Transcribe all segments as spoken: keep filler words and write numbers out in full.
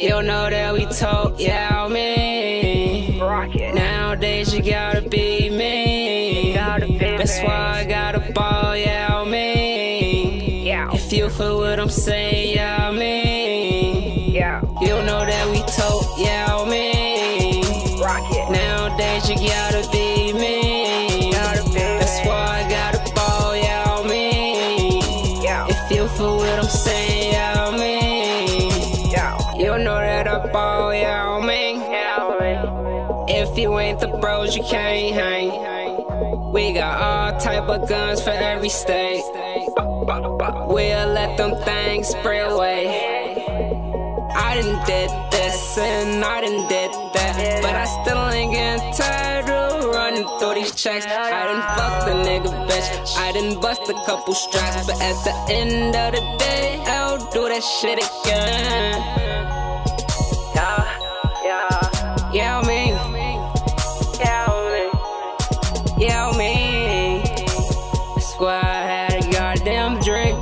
You know that we told Yao Ming. Nowadays you gotta be me. That's why I gotta ball Yao Ming. If you feel what I'm saying, Yao Ming. You know that we told Yao Ming. Nowadays you gotta be me. That's why I gotta ball Yao Ming. If you feel what I'm saying, Yao Ming. You know that I ball Yao Ming. If you ain't the bros, you can't hang. We got all type of guns for every state. We'll let them things spray away. I done did this and I done did that, but I still ain't getting tired of running through these checks. I done fucked the nigga bitch, I done bust a couple straps, but at the end of the day, I'll do that shit again. Yeah, yeah, Yao Ming, Yao Ming, Yao Ming. That's why I had a goddamn drink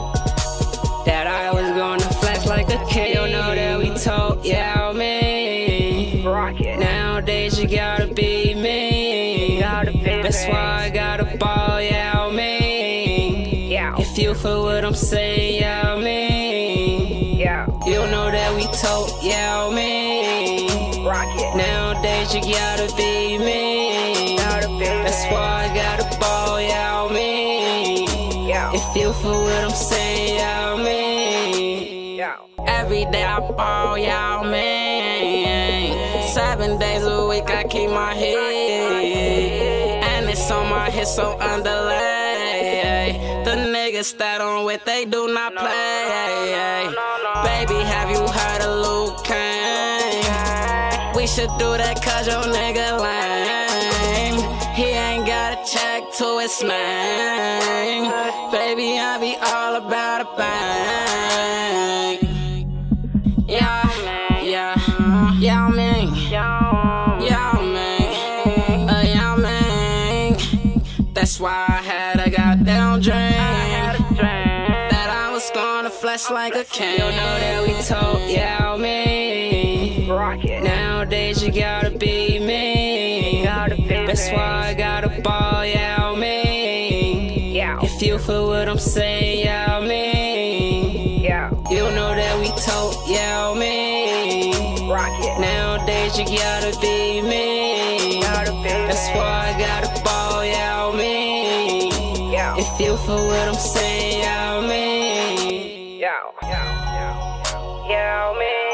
that I was gonna flash like a king. You know that we told Yao Ming. Nowadays you gotta be me. That's why I gotta ball Yao Ming. If you feel what I'm saying, Yao Ming. You know that we told Yao Ming. Nowadays you gotta be me. That's why I gotta ball Yao Ming. If you feel what I'm saying, Yao Ming. Every day I ball Yao Ming. Seven days a week I keep my head, and it's on my head so underlay. The niggas that I'm with, they do not play. Baby, have you heard of Luke Kane? We should do that cause your nigga lame. He ain't got a check to his name. Baby, I be all about a bang. Yeah, yeah, Yao Ming, Yao Ming, uh, Yao Ming. That's why I had a goddamn drink that I was gonna flash like a king. You know that we told Yao Ming. Nowadays you gotta be me. That's why I gotta ball Yao Ming. If you feel what I'm saying, Yao Ming. You know that we told Yao Ming. Nowadays you gotta be me. That's why I gotta ball Yao Ming. If you feel what I'm saying, Yao Ming. Yao Ming.